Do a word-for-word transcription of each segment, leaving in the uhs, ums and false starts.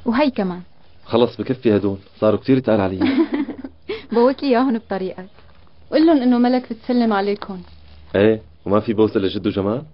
وهي كمان. خلص بكفي هدول، صاروا كتير تقال علي. بوك اياهم بطريقك. قول لهم انه ملك بتسلم عليكم. ايه، وما في بوسه لجد وجمال؟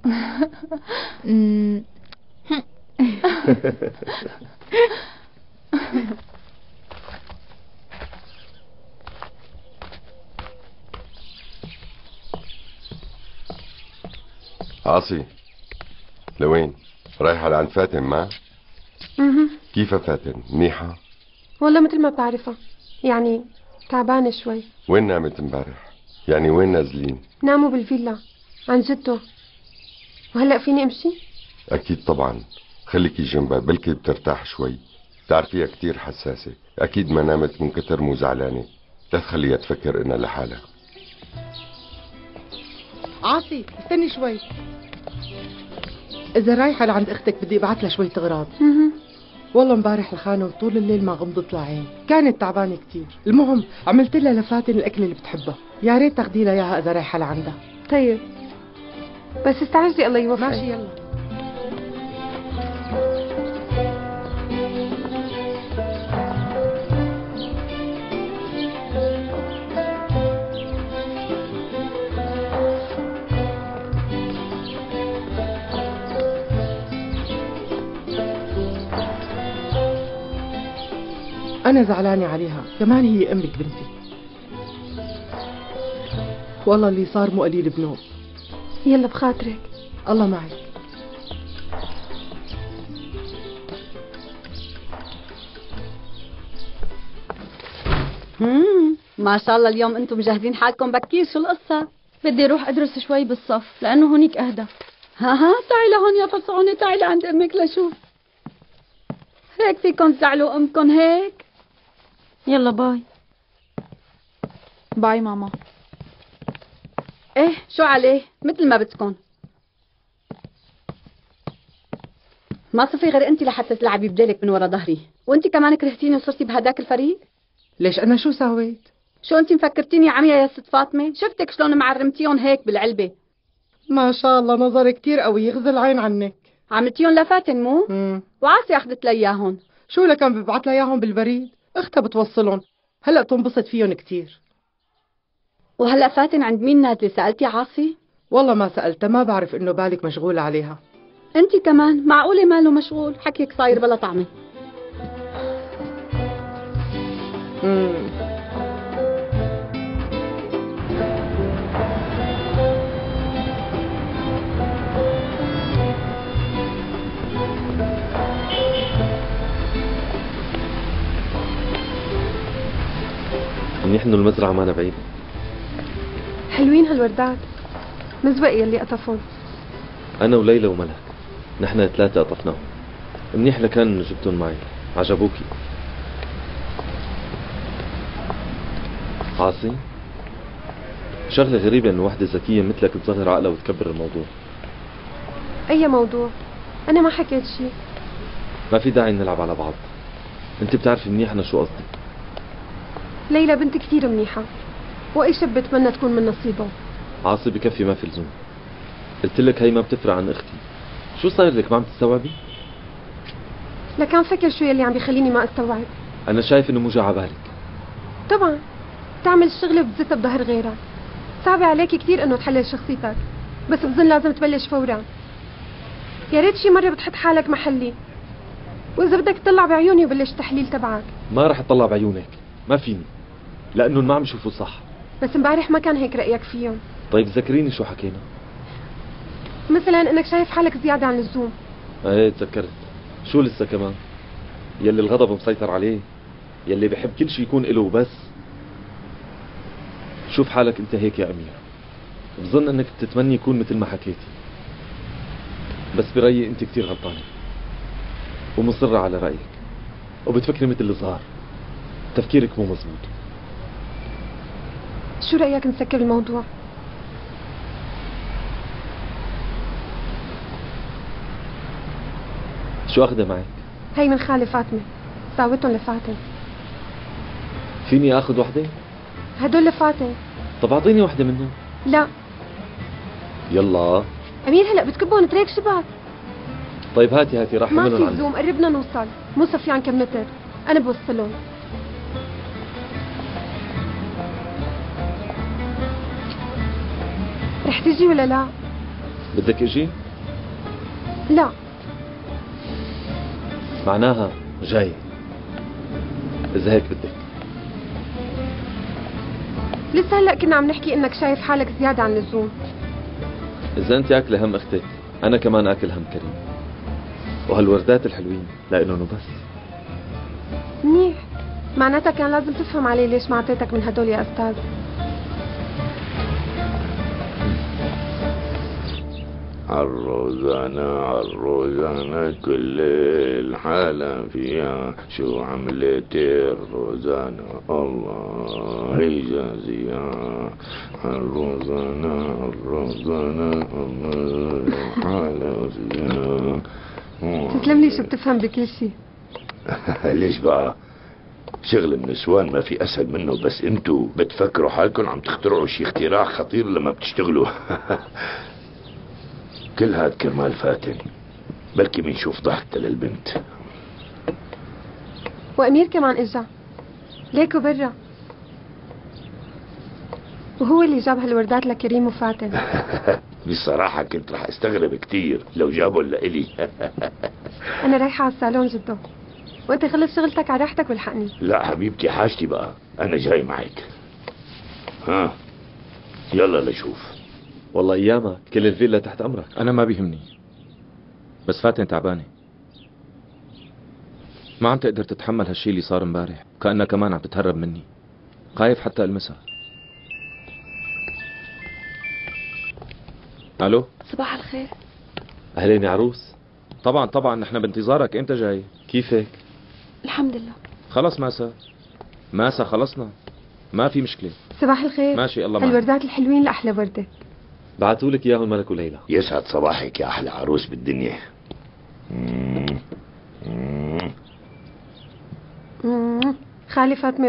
عاصي، لوين؟ رايحة لعند فاتن ما؟ اها. كيف فاتن؟ منيحة؟ والله مثل ما بتعرفها، يعني تعبانة شوي. وين نامت امبارح؟ يعني وين نازلين؟ ناموا بالفيلا عن جده. وهلأ فيني امشي؟ اكيد طبعا، خليكي جنبها بلكي بترتاح شوي. بتعرفيها كتير حساسة، اكيد ما نامت من كتر مو زعلانة. لا تخليها تفكر انها لحالها. عاصي استني شوي، إذا رايحة لعند أختك بدي أبعث لها شوية أغراض. والله امبارح الخانم طول الليل ما غمضت لها عين، كانت تعبانة كتير. المهم عملت لها لفاتن الأكل اللي بتحبها، يا ريت تاخدي لها إياها إذا رايحة لعندها. طيب بس استعجلي الله يوفقك. ماشي يلا. أنا زعلانة عليها، كمان هي أمك بنتي. والله اللي صار مو قليل بنوب. يلا بخاطرك. الله معك. امم ما شاء الله اليوم انتم مجهزين حالكم بكير، شو القصة؟ بدي اروح ادرس شوي بالصف لانه هونيك اهدى. ها ها تعي لهون يا فصعونة، تعي لعند امك لشوف. هيك فيكم تزعلوا امكم هيك؟ يلا باي. باي ماما. ايه شو عليه؟ مثل ما بدكم. ما صفي غير انت لحتى تلعبي بدالك من ورا ظهري، وانت كمان كرهتيني وصرتي بهداك الفريق. ليش أنا شو سويت؟ شو انت مفكرتيني عمية يا ست فاطمة؟ شفتك شلون معرمتيهم هيك بالعلبة. ما شاء الله نظر كتير قوي، يغزي العين عنك. عملتيهم لفاتن مو؟ مم. وعاسي اخذت لي اياهم. شو لكان ببعث لها اياهم بالبريد؟ اختها بتوصلهم، هلا بتنبسط فيهم كتير. وهلا فاتن عند مين نازله؟ سالتي عاصي؟ والله ما سالتها، ما بعرف انه بالك مشغوله عليها. انت كمان معقوله ماله مشغول؟ حكيك صاير بلا طعمه. امم منيح انه المزرعة مانا بعيد. حلوين هالوردات، مزبق يلي قطفون. انا وليلى وملك، نحن ثلاثة قطفناهم. منيح لكان انه جبتهم معي، عجبوكي. عاصي، شغلة غريبة انه وحدة ذكية مثلك تصغر عقلها وتكبر الموضوع. اي موضوع؟ انا ما حكيت شيء. ما في داعي نلعب على بعض، انت بتعرفي منيح انا شو قصدي. ليلى بنت كثير منيحة، واي شاب بتمنى تكون من نصيبه. عاصي بكفي ما في لزوم، قلت لك هي ما بتفرق عن اختي. شو صاير لك، ما عم تستوعبي؟ لكان فكر شو يلي عم بيخليني ما استوعب. انا شايف انه مو جا عبالك. طبعا تعمل الشغله وبتزتها بظهر غيرها. صعب عليكي كثير انه تحلل شخصيتك، بس بظن لازم تبلش فورا. يا ريت شي مره بتحط حالك محلي، واذا بدك تطلع بعيوني وبلش التحليل تبعك. ما رح اطلع بعيونك، ما فيني، لانه ما عم يشوفوا صح. بس امبارح ما كان هيك رايك فيهم. طيب ذكريني شو حكينا. مثلا انك شايف حالك زياده عن اللزوم. ايه تذكرت. شو لسه كمان؟ يلي الغضب مسيطر عليه، يلي بحب كل شيء يكون إله وبس. شوف حالك انت هيك يا امير، بظن انك بتتمني يكون مثل ما حكيتي، بس برأيي انت كتير غلطانة ومصرة على رأيك، وبتفكري مثل الصغار. تفكيرك مو مزبوط. شو رأيك نسكر الموضوع؟ شو اخذه معك؟ هي من خالي فاطمة، ساوتهم لفاتن. فيني اخذ وحده؟ هدول لفاتن. طب اعطيني وحده منهم. لا يلا امير، هلا بتكبهم تريك شباك. طيب هاتي هاتي راح ما منهم في عندي. لزوم، قربنا نوصل، مو صفيان كم متر، أنا بوصلهم. رح تجي ولا لا؟ بدك اجي؟ لا. معناها جاي اذا هيك بدك. لسه هلا كنا عم نحكي انك شايف حالك زيادة عن اللزوم. اذا انت اكله هم اختك انا كمان اكل هم كريم، وهالوردات الحلوين لإلهم وبس. منيح، معناتها كان لازم تفهم علي ليش ما اعطيتك من هدول يا استاذ. عالروزانة عالروزانة كل الحالة فيها، شو عملت الروزانة الله يجازيها. عالروزانة عالروزانة الله الحالة فيها. تسلم لي، شو بتفهم بكل شيء. ليش بقى؟ شغل النسوان ما في اسهل منه، بس انتو بتفكروا حالكم عم تخترعوا شي اختراع خطير لما بتشتغلوا. كل هاد كرمال فاتن، بلكي بنشوف ضحكة للبنت. وامير كمان اجا ليكو برا، وهو اللي جاب هالوردات لكريم وفاتن. بصراحة كنت رح استغرب كتير لو جابوا لإلي. انا رايحة على الصالون جدو، وانت خلص شغلتك على راحتك والحقني. لا حبيبتي حاجتي بقى، انا جاي معك. ها يلا لشوف. والله ايامك كل الفيلا تحت امرك. أنا ما بيهمني، بس فاتن تعبانة، ما عم تقدر تتحمل هالشي اللي صار امبارح، كأنها كمان عم تتهرب مني، خايف حتى ألمسها. ألو؟ صباح الخير. اهلين يا عروس. طبعا طبعا نحن بانتظارك، امتى جاي؟ كيفك؟ الحمد لله. خلص ماسا ماسا خلصنا، ما في مشكلة. صباح الخير. ماشي الله معك. هالوردات الحلوين لأحلى وردة. بعتولك اياهم ملك وليلى. يسعد صباحك يا احلى عروس بالدنيا. مم. مم. مم. خالي فاطمة